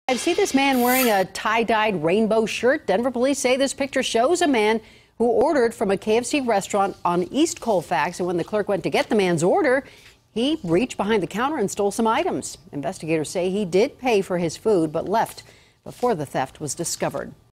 I see this man wearing a tie-dyed rainbow shirt. Denver police say this picture shows a man who ordered from a KFC restaurant on East Colfax, and when the clerk went to get the man's order, he reached behind the counter and stole some items. Investigators say he did pay for his food but left before the theft was discovered.